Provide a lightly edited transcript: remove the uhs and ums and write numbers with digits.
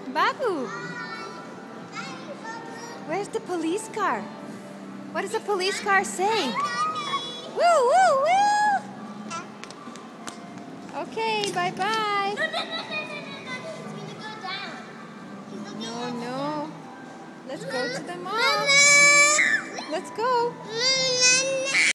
Babu, where's the police car? What does the police car say? Woo, woo, woo! Okay, bye-bye. No, no. Let's go to the mall. Let's go.